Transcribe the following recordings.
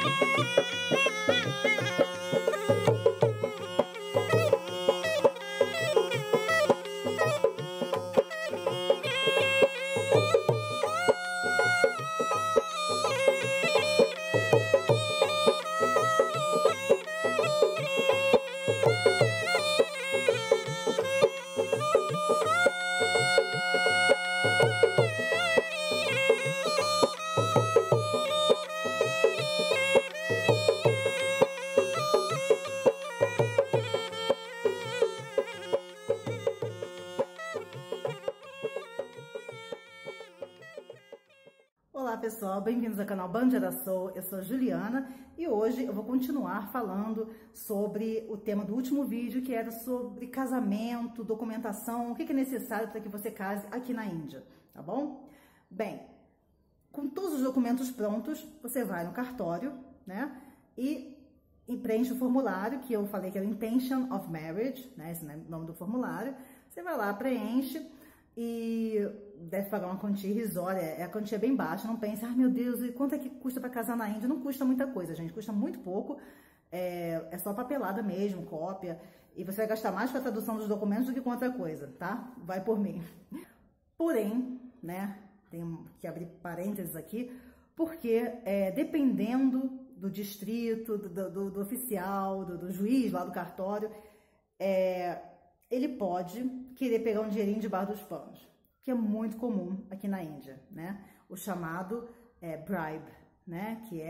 Olá pessoal, bem-vindos ao canal Band da Soul, eu sou a Juliana e hoje eu vou continuar falando sobre o tema do último vídeo, que era sobre casamento, documentação, o que é necessário para que você case aqui na Índia, tá bom? Bem, com todos os documentos prontos, você vai no cartório, né, e preenche o formulário, que eu falei que era Intention of Marriage, né, esse é o nome do formulário. Você vai lá, preenche e deve pagar uma quantia irrisória, a quantia é bem baixa, não pense, meu Deus, e quanto é que custa para casar na Índia? Não custa muita coisa, gente, custa muito pouco, é só papelada mesmo, cópia, e você vai gastar mais com a tradução dos documentos do que com outra coisa, tá? Vai por mim. Porém, né, tenho que abrir parênteses aqui, porque dependendo do distrito, do oficial, do juiz lá do cartório, ele pode querer pegar um dinheirinho debaixo dos panos, que é muito comum aqui na Índia, né? O chamado bribe, né? Que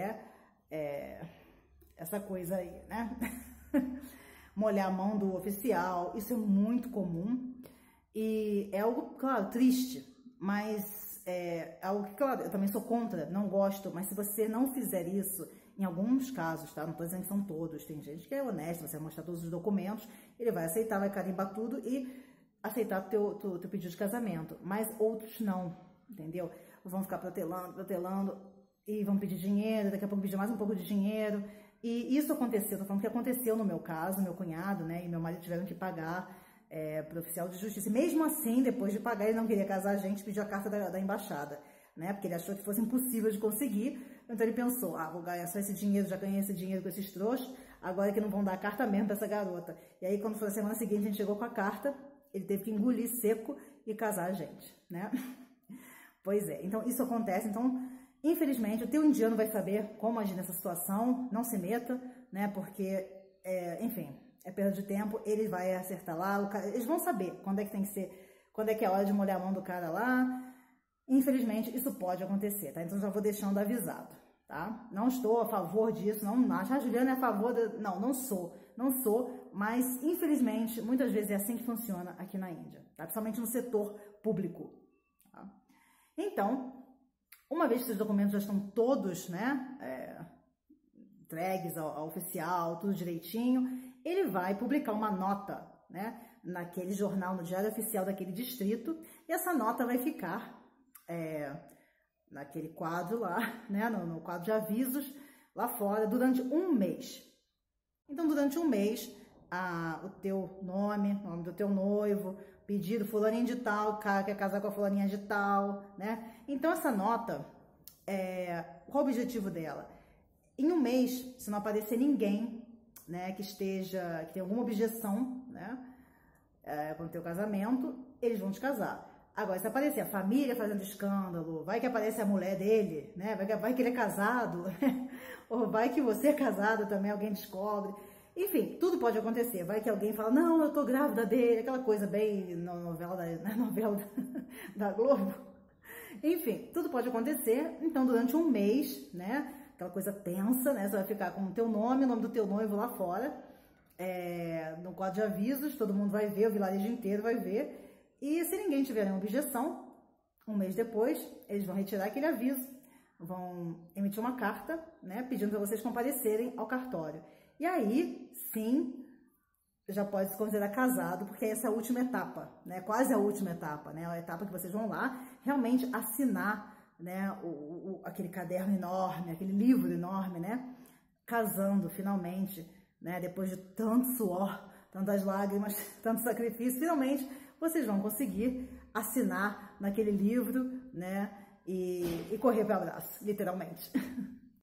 essa coisa aí, né? Molhar a mão do oficial, isso é muito comum e é algo, claro, triste, mas é algo que, claro, eu também sou contra, não gosto, mas se você não fizer isso, em alguns casos, tá? Não tô dizendo que são todos, tem gente que é honesta, você vai mostrar todos os documentos, ele vai aceitar, vai carimbar tudo e aceitar teu pedido de casamento, mas outros não, entendeu? Vão ficar protelando e vão pedir dinheiro, daqui a pouco pedir mais um pouco de dinheiro, e isso aconteceu, tô falando que aconteceu no meu caso, meu cunhado, né, e meu marido tiveram que pagar pro oficial de justiça, e mesmo assim, depois de pagar, ele não queria casar a gente, pediu a carta da embaixada, né, porque ele achou que fosse impossível de conseguir, então ele pensou, vou ganhar só esse dinheiro, já ganhei esse dinheiro com esses trouxas, agora que não vão dar a carta mesmo pra essa garota. E aí, quando foi a semana seguinte, a gente chegou com a carta, ele teve que engolir seco e casar a gente, né? Pois é, então isso acontece, então, infelizmente, o teu indiano vai saber como agir nessa situação, não se meta, né, porque, enfim, é perda de tempo, ele vai acertar lá, eles vão saber quando é que tem que ser, quando é que é a hora de molhar a mão do cara lá. Infelizmente, isso pode acontecer, tá? Então, já vou deixando avisado, tá? Não estou a favor disso, não acho, a Juliana é a favor, não sou, mas, infelizmente, muitas vezes é assim que funciona aqui na Índia, tá? Principalmente no setor público, tá? Então, uma vez que esses documentos já estão todos, né, entregues ao oficial, tudo direitinho, ele vai publicar uma nota, né, naquele jornal, no diário oficial daquele distrito, e essa nota vai ficar naquele quadro lá, né, no quadro de avisos lá fora, durante um mês. Então, durante um mês, o teu nome do teu noivo, pedido fulaninho de tal, o cara quer casar com a fulaninha de tal, né? Então, essa nota, qual o objetivo dela? Em um mês, se não aparecer ninguém, né, que tenha alguma objeção, né, com o teu casamento, eles vão te casar. Agora, se aparecer a família fazendo escândalo, vai que aparece a mulher dele, né? Vai que ele é casado, ou vai que você é casado também, alguém descobre. Enfim, tudo pode acontecer. Vai que alguém fala, não, eu tô grávida dele, aquela coisa bem na novela da Globo. Enfim, tudo pode acontecer. Então, durante um mês, né? Aquela coisa tensa, né? Você vai ficar com o teu nome, o nome do teu noivo lá fora, no quadro de avisos, todo mundo vai ver, o vilarejo inteiro vai ver. E se ninguém tiver nenhuma objeção, um mês depois, eles vão retirar aquele aviso, vão emitir uma carta, né, pedindo para vocês comparecerem ao cartório. E aí, sim, já pode se considerar casado, porque essa é a última etapa, né, quase a última etapa, né, a etapa que vocês vão lá realmente assinar, né, aquele caderno enorme, aquele livro enorme, né, casando finalmente, né, depois de tanto suor, tantas lágrimas, tanto sacrifício, finalmente vocês vão conseguir assinar naquele livro, né, e correr para o abraço, literalmente.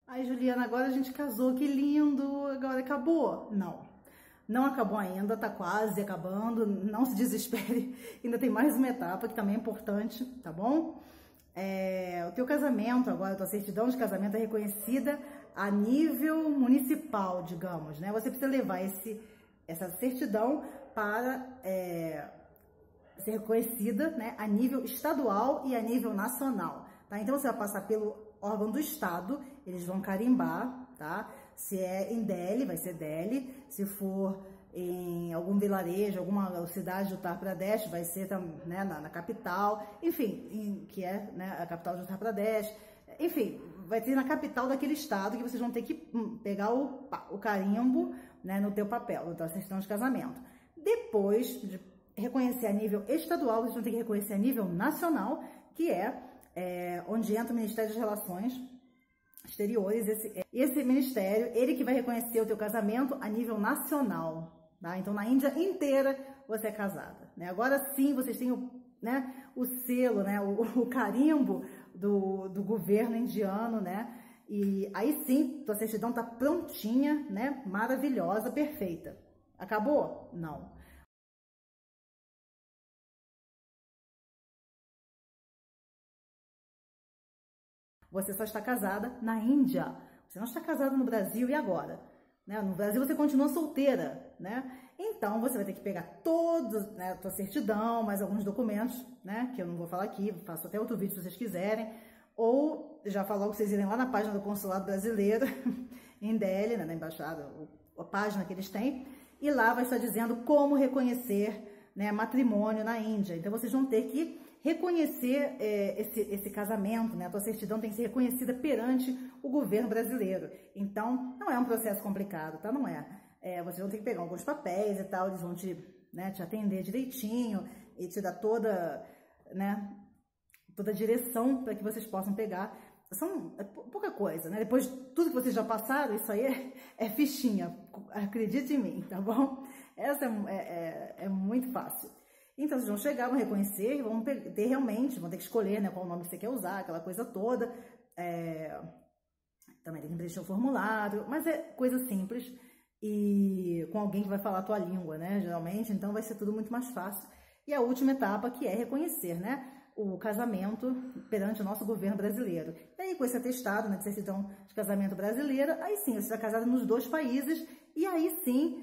Ai, Juliana, agora a gente casou, que lindo, agora acabou. Não, não acabou ainda, tá quase acabando, não se desespere, ainda tem mais uma etapa que também é importante, tá bom? O teu casamento agora, a tua certidão de casamento é reconhecida a nível municipal, digamos, né? Você precisa levar essa certidão para ser reconhecida, né, a nível estadual e a nível nacional, tá? Então você vai passar pelo órgão do estado, eles vão carimbar, tá? Se é em Delhi, vai ser Delhi, se for em algum vilarejo, alguma cidade do Uttar Pradesh, vai ser, né, na capital, enfim, que é, né, a capital do Uttar Pradesh, enfim, vai ter na capital daquele estado que vocês vão ter que pegar o carimbo, né, no teu papel, na tua certidão de casamento. Depois de reconhecer a nível estadual, vocês vão ter que reconhecer a nível nacional, que onde entra o Ministério das Relações Exteriores. Esse ministério, ele que vai reconhecer o teu casamento a nível nacional, tá? Então, na Índia inteira, você é casada, né? Agora sim, vocês têm o selo, né? O carimbo do governo indiano, né? E aí sim, tua certidão tá prontinha, né? Maravilhosa, perfeita. Acabou? Não. Você só está casada na Índia. Você não está casada no Brasil, e agora? Né? No Brasil você continua solteira, né? Então você vai ter que pegar todos, né, a tua certidão, mais alguns documentos, né? Que eu não vou falar aqui, faço até outro vídeo se vocês quiserem. Ou já falar que vocês irem lá na página do Consulado Brasileiro, em Delhi, né, na embaixada, a página que eles têm, e lá vai estar dizendo como reconhecer, né, matrimônio na Índia. Então vocês vão ter que reconhecer esse casamento, né? A tua certidão tem que ser reconhecida perante o governo brasileiro. Então, não é um processo complicado, tá? Não é. Vocês vão ter que pegar alguns papéis e tal, eles vão te atender direitinho e te dar toda a direção para que vocês possam pegar. É pouca coisa, né? Depois de tudo que vocês já passaram, isso aí é fichinha, acredite em mim, tá bom? Essa é muito fácil. Então, vocês vão chegar, vão reconhecer e vão ter realmente, vão ter que escolher, né, qual o nome que você quer usar, aquela coisa toda. Também tem que preencher o formulário, mas é coisa simples e com alguém que vai falar a tua língua, né, geralmente, então vai ser tudo muito mais fácil. E a última etapa, que é reconhecer, né, o casamento perante o nosso governo brasileiro. E aí, com esse atestado, né, de certidão de casamento brasileira, aí sim, você está casado nos dois países e aí sim,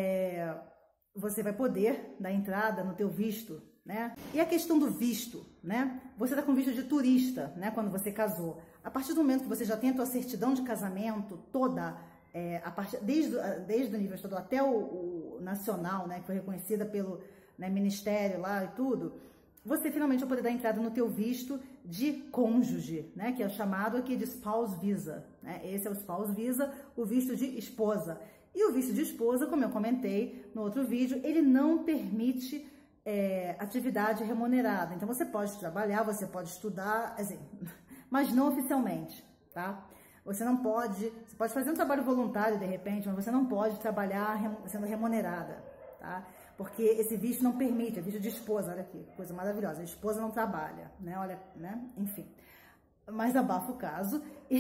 você vai poder dar entrada no teu visto, né? E a questão do visto, né? Você está com visto de turista, né? Quando você casou. A partir do momento que você já tem a tua certidão de casamento toda, desde o nível estadual até o nacional, né? Que foi reconhecida pelo ministério lá e tudo, você finalmente vai poder dar entrada no teu visto de cônjuge, né? Que é chamado aqui de spouse visa, né? Esse é o spouse visa, o visto de esposa. E o visto de esposa, como eu comentei no outro vídeo, ele não permite atividade remunerada. Então, você pode trabalhar, você pode estudar, assim, mas não oficialmente, tá? Você pode fazer um trabalho voluntário, de repente, mas você não pode trabalhar sendo remunerada, tá? Porque esse visto não permite, é visto de esposa, olha aqui, coisa maravilhosa, a esposa não trabalha, né? Olha, né? Enfim, mas abafa o caso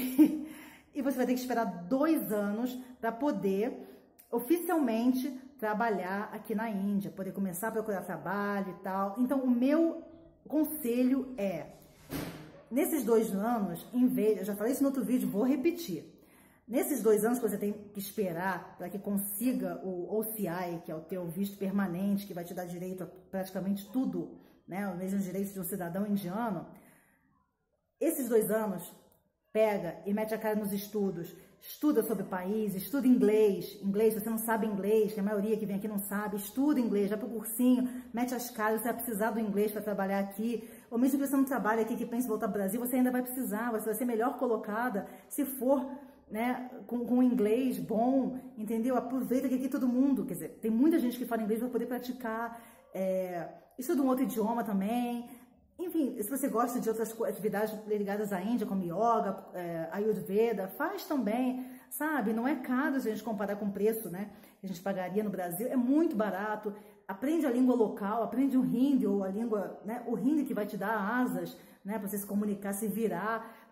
e você vai ter que esperar 2 anos para poder oficialmente trabalhar aqui na Índia, poder começar a procurar trabalho e tal. Então, o meu conselho nesses 2 anos, eu já falei isso no outro vídeo, vou repetir. Nesses 2 anos que você tem que esperar para que consiga o OCI, que é o teu visto permanente, que vai te dar direito a praticamente tudo, né? Os mesmos direitos de um cidadão indiano, esses 2 anos, pega e mete a cara nos estudos, estuda sobre o país, estuda inglês, se você não sabe inglês, que a maioria que vem aqui não sabe, estuda inglês, vai pro cursinho, mete as caras, você vai precisar do inglês para trabalhar aqui, ou mesmo que você não trabalhe aqui, que pense em voltar para o Brasil, você ainda vai precisar, você vai ser melhor colocada se for, né, com inglês bom, entendeu? Aproveita que aqui todo mundo, quer dizer, tem muita gente que fala inglês para poder praticar, estuda um outro idioma também. Enfim, se você gosta de outras atividades ligadas à Índia, como yoga, Ayurveda, faz também, sabe? Não é caro se a gente comparar com o preço, né, que a gente pagaria no Brasil, é muito barato. Aprende a língua local, aprende o hindi, ou a língua, né, o hindi que vai te dar asas, né, para você se comunicar, se virar,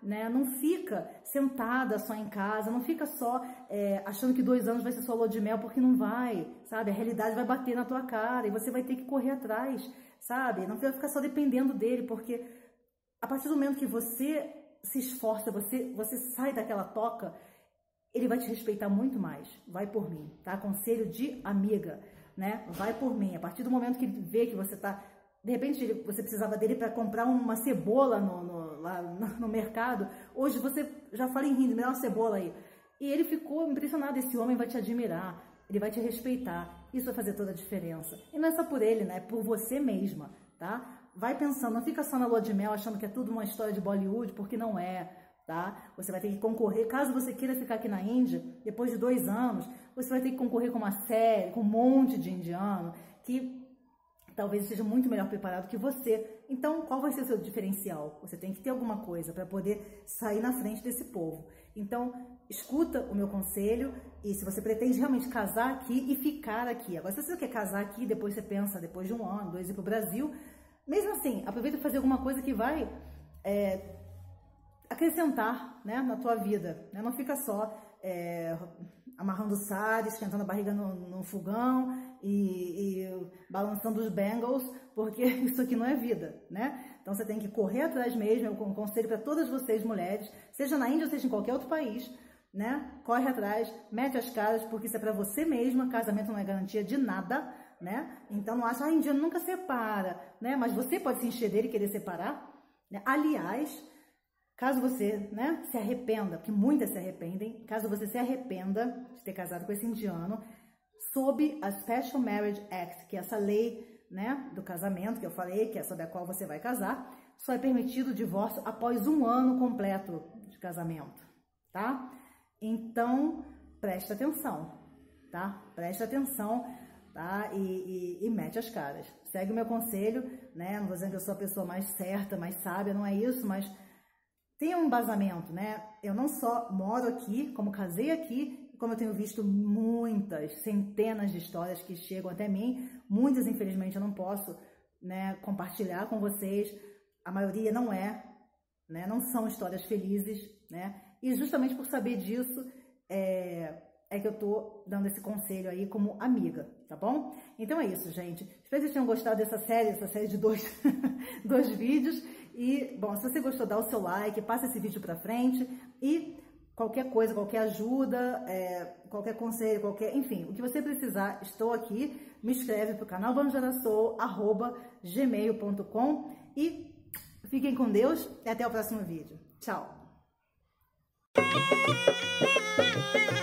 né? Não fica sentada só em casa, não fica só achando que 2 anos vai ser só lua de mel, porque não vai, sabe? A realidade vai bater na tua cara e você vai ter que correr atrás, sabe? Não vai ficar só dependendo dele, porque a partir do momento que você se esforça, você sai daquela toca, ele vai te respeitar muito mais. Vai por mim, tá? Conselho de amiga, né? Vai por mim. A partir do momento que ele vê que você tá... De repente, você precisava dele para comprar uma cebola lá no mercado. Hoje você já fala em rindo, me dá uma cebola aí. E ele ficou impressionado. Esse homem vai te admirar, ele vai te respeitar. Isso vai fazer toda a diferença. E não é só por ele, né? É por você mesma, tá? Vai pensando, não fica só na lua de mel achando que é tudo uma história de Bollywood, porque não é, tá? Você vai ter que concorrer, caso você queira ficar aqui na Índia, depois de 2 anos, você vai ter que concorrer com uma série, com um monte de indiano, que talvez seja muito melhor preparado que você. Então, qual vai ser o seu diferencial? Você tem que ter alguma coisa para poder sair na frente desse povo. Então, escuta o meu conselho e se você pretende realmente casar aqui e ficar aqui. Agora, se você quer casar aqui, depois você pensa, depois de 1 ano, 2, ir para o Brasil, mesmo assim, aproveita para fazer alguma coisa que vai acrescentar, né, na tua vida. Né? Não fica só amarrando sari, esquentando a barriga no fogão e balançando os bangles, porque isso aqui não é vida, né? Então você tem que correr atrás mesmo. Eu conselho para todas vocês mulheres, seja na Índia ou seja em qualquer outro país, né? Corre atrás, mete as caras, porque isso é para você mesma. Casamento não é garantia de nada, né? Então não acha, indiano nunca separa, né? Mas você pode se encher dele e querer separar, né? Aliás, caso você, né, se arrependa, porque muitas se arrependem, caso você se arrependa de ter casado com esse indiano, sob a Special Marriage Act, que é essa lei, né, do casamento que eu falei, que é sobre a qual você vai casar, só é permitido o divórcio após 1 ano completo de casamento, tá? Então, presta atenção, tá? Presta atenção, tá? E mete as caras. Segue o meu conselho, né? Não vou dizer que eu sou a pessoa mais certa, mais sábia, não é isso, mas tem um embasamento, né? Eu não só moro aqui, como casei aqui, como eu tenho visto muitas, centenas de histórias que chegam até mim, muitas, infelizmente, eu não posso, né, compartilhar com vocês. A maioria não é, né? Não são histórias felizes, né? E justamente por saber disso, é que eu tô dando esse conselho aí como amiga, tá bom? Então é isso, gente. Espero que vocês tenham gostado dessa série de 2 vídeos. E, bom, se você gostou, dá o seu like, passa esse vídeo pra frente e qualquer coisa, qualquer ajuda, qualquer conselho, enfim, o que você precisar, estou aqui. Me escreve pro canal vanjarassou@gmail.com e fiquem com Deus e até o próximo vídeo. Tchau!